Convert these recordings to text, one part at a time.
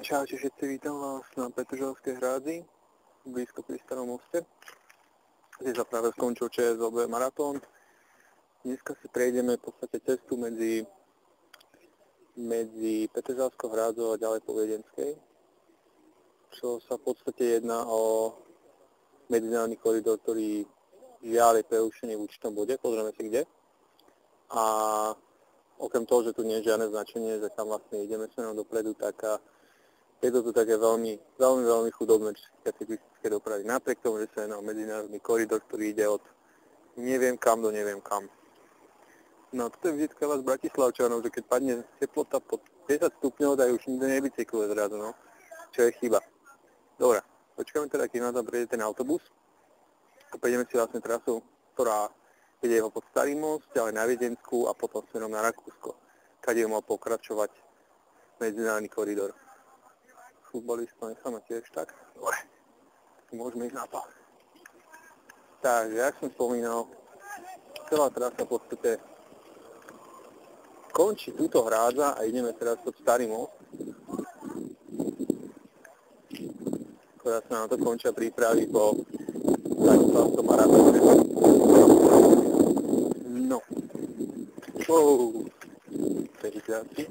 Čaute všetci, vítam vás na Petržalskej hrádzi, blízko pri Starom moste, kde sa práve skončil ČSOB maratón. Dneska si prejdeme v podstate cestu medzi Petržalskou hrádzou a ďalej po Viedenskej, čo sa v podstate jedná o medzinárodný koridor, ktorý žiaľ je prerušený v určitom bode, pozrieme si kde. A okrem toho, že tu nie je žiadne značenie, že tam vlastne ideme smerom dopredu, tak je to tu také veľmi chudobné, čo sa týka cyklistické dopravy. Napriek tomu, že sa jedná o medzinárodný koridor, ktorý ide od neviem kam do neviem kam. No toto je vždycky vás Bratislavčanov, že keď padne teplota pod 10 stupňov, tak už nikto nebicykluje zrazu, no. Čo je chyba. Dobre, počkáme teda, kým nám tam prejde ten autobus. A prejdeme si vlastne trasu, ktorá ide ho pod Starý most, ďalej na Viedenskú a potom smerom na Rakúsko, kade mal pokračovať medzinárodný koridor. Futbalista necháme tiež tak. Dobre, môžeme ísť na to. Takže, jak som spomínal, celá trasa v podstate končí túto hrádza a ideme teraz pod Starý most. Teraz sa na to končia prípravy po Bratislavskom maratóne. No. Wow. Felicácie.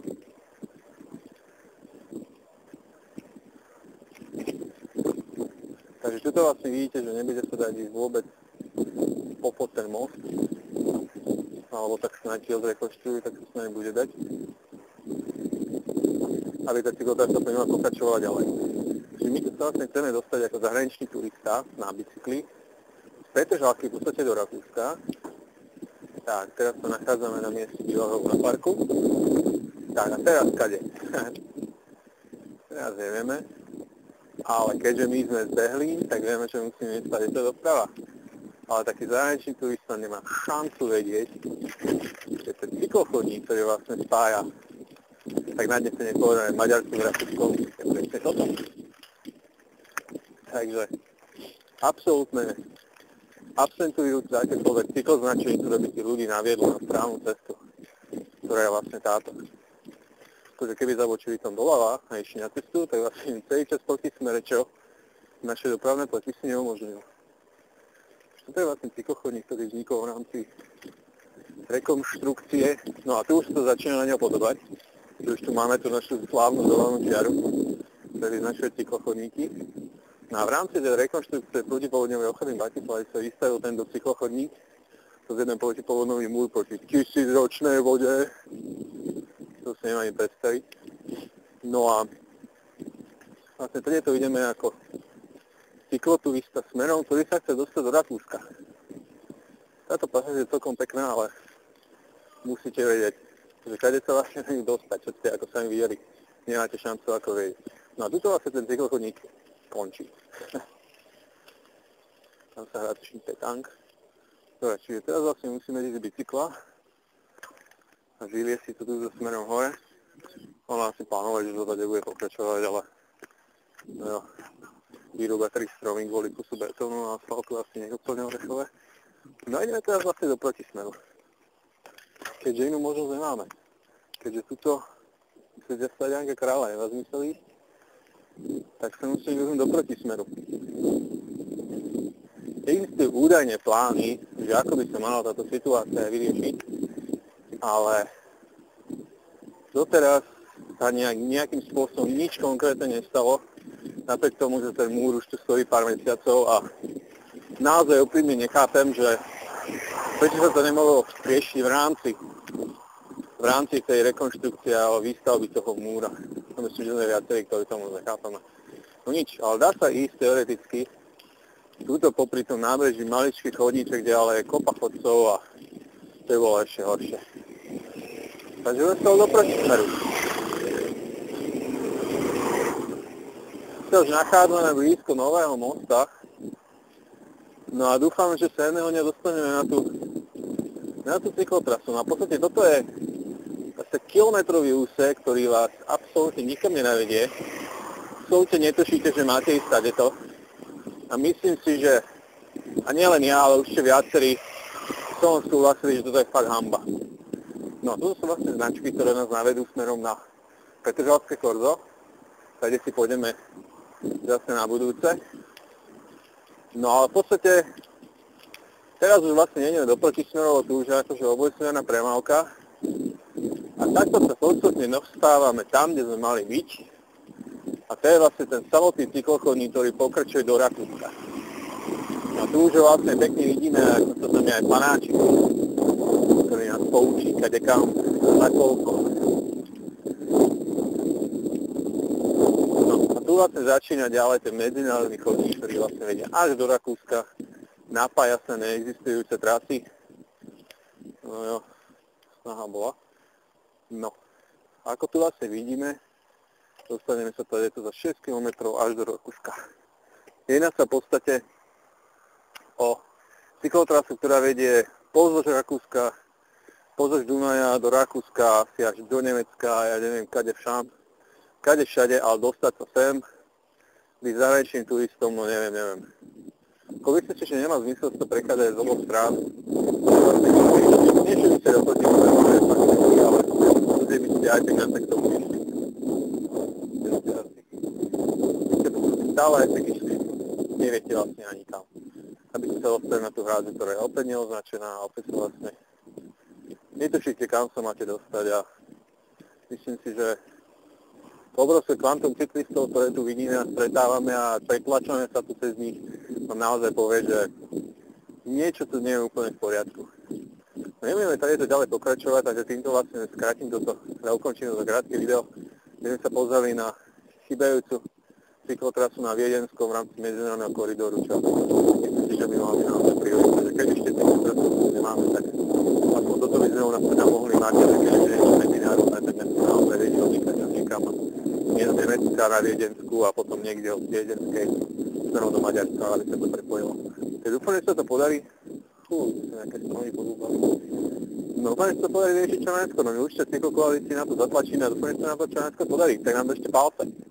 Takže tuto vlastne vidíte, že nebude sa dať ísť vôbec popod ten most, alebo tak snáď ho zrekonštruujú, tak sa snáď bude dať, aby tá cyklotrasa plynula pokračovala ďalej. Čiže my sa vlastne chceme dostať ako zahraničný turista na bicykli z Petržalky v podstate do Rakúska. Tak, teraz sa nachádzame na mieste bývalého parku. Tak, a teraz kade? Teraz nevieme. Ale keďže my sme zbehli, tak vieme, že musíme ísť, je to doprava. Ale taký zahraničný turista nemá šancu vedieť, že ten cyklochodník, ktorý vlastne spája, tak na dnes sa nepovedáme Maďarsku s Rakúskom, je presne toto. Takže absolútne absentujúc akékoľvek cykloznačenie, ktoré by tých ľudí naviedlo na správnu cestu, ktorá je vlastne táto. Akože keby zabočili tam doľava a išli na cestu, tak vlastne celý čas proti smere, čo naše dopravné predpisy neumožňujú. Toto je vlastne cyklochodník, ktorý vznikol v rámci rekonštrukcie. No a tu už to začína na ňo podobať. Už tu máme tú našu slávnu zelenú čiaru, ktorý vyznačuje cyklochodníky. No a v rámci tej rekonštrukcie protipovodňovej ochrany Bratislavy sa vystavil tento cyklochodník. To je jeden protipovodňový múr proti 1000-ročnej vode. To si neviem ani predstaviť. No a vlastne tady to ideme ako cykloturista smerom, ktorý sa chce dostať do Rakúska. Táto pasáž je celkom pekná, ale musíte vedieť, že kade sa vlastne dajú dostať, čo ste ako sami videli, nemáte šancu ako vedieť. No a tuto vlastne ten cyklochodník končí. Tam sa hrá tuším petang. Dobre, čiže teraz vlastne musíme ísť z bicykla a vyviesť si to tu smerom hore. Ono asi plánovať, že to tady bude pokračovať, ale no, výroba 3 stromy kvôli kusu betónu a asfaltu asi nie je úplne orechové. No a ideme teraz vlastne do protismeru. Keďže inú možnosť nemáme. Keďže tuto sa Stadiánka Kráľa nevá zmysel ísť, tak sa musíme ísť do protismeru. Existujú údajne plány, že ako by sa mala táto situácia vyriešiť, ale doteraz sa nejakým spôsobom nič konkrétne nestalo, napriek tomu, že ten múr už tu stojí pár mesiacov a naozaj úprimne nechápem, že prečo sa to nemohlo riešiť v rámci tej rekonštrukcie a výstavby toho múra. To myslím, že sme viacerí, ktorí tomu nechápame. No nič, ale dá sa ísť teoreticky túto popri tom nábreží maličký chodníček, kde ale je kopa chodcov a to je bolo ešte horšie. Takže vesel do protismeru. Sa už nachádzame blízko Nového mosta. No a dúfam, že sa jedného dňa dostaneme na tú cyklotrasu. No a v podstate toto je asi kilometrový úsek, ktorý vás absolútne nikam nenavedie. Absolútne netušíte, že máte ísť tadeto. A myslím si, že, a nielen ja, ale určite viacerí som súhlasili, že toto je fakt hanba. No a toto sú vlastne značky, ktoré nás navedú smerom na Petržalské korzo. Tady si pôjdeme zase na budúce. No ale v podstate teraz už vlastne nejdeme do protismerov, tu už je akože obojsmerná premávka. A takto sa postupne dostávame tam, kde sme mali byť. A to je vlastne ten samotný cyklochodník, ktorý pokračuje do Rakúska. A tu už vlastne pekne vidíme, ako to tam je aj panáčik, ktorý nás poučí kadekam za koľko. No a tu vlastne začína ďalej ten medzinárodný chodník, ktorý vlastne vedie až do Rakúska. Napája sa neexistujúce trasy. No jo, snaha bola. No, ako tu vlastne vidíme, dostaneme sa tady za 6 km až do Rakúska. Jedná sa v podstate o cyklotrasu, ktorá vedie pozdĺž Rakúska, pozdĺž Dunaja do Rakúska, asi až do Nemecka, ja neviem, kade všade, ale dostať sa sem, byť zahraničným turistom, no neviem. Ako myslím si, že nemá zmysel to prechádzať z oboch strán. Nie, že by ste doproti ale kde by ste aj tak to išli. By ste stále aj tak išli. Neviete vlastne ani kam. Aby ste sa dostali na tú hrázu, ktorá je opäť neoznačená a opäť sa vlastne netušíte, kam sa máte dostať a myslím si, že obrovské kvantum cyklistov, ktoré tu vidíme a stretávame a pretlačame sa tu cez nich, vám naozaj povie, že niečo tu nie je úplne v poriadku. No nebudeme tady to ďalej pokračovať, takže týmto vlastne skrátim toto, ukončím toto krátke video, kde sme sa pozreli na chybajúcu cyklotrasu na Viedenskom v rámci medzinárodného koridoru, čo myslím si, že by mali naozaj prioritu, že keď ešte cyklotrasu nemáme, tak aspoň toto by sme u nás teda mohli mať, ale keď ešte niečo medzinárodné, tak sme sa naozaj vedeli odnikať až niekam nie z Nemecka na Viedensku a potom niekde od Viedenskej smerom do Maďarska, aby sa to prepojilo. Keď dúfam, že sa to podarí, nejaké stromy podúbali. No dúfam, že sa to podarí riešiť čo najskôr, no my určite cyklokoalícii na to zatlačíme a dúfam, že sa nám to čo najskôr podarí, tak nám ešte palce.